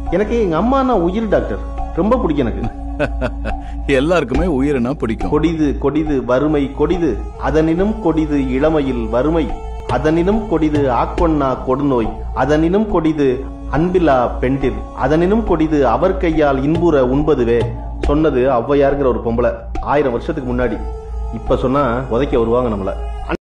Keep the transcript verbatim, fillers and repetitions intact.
எனக்கு எங்க அம்மானா உயிர் டாக்டர், ரொம்ப பிடிக்கும் எனக்கு. எல்லாருக்குமே உயிரினா பிடிக்கும். கொடிது கொடிது வறுமை கொடிது, அதனினும் கொடிது இளமையில் வறுமை, அதனினும் கொடிது ஆக்கொன்னா கொடுநோய், அதனினும் கொடிது அன்பிலா பெண்டில், அதனினும் கொடிது அவர் கையால் இன்புற உண்பதுவே. சொன்னது ஔவையாருங்கிற ஒரு பொம்பளை ஆயிரம் வருஷத்துக்கு முன்னாடி. இப்ப சொன்னா உதைக்க வருவாங்க நம்மள.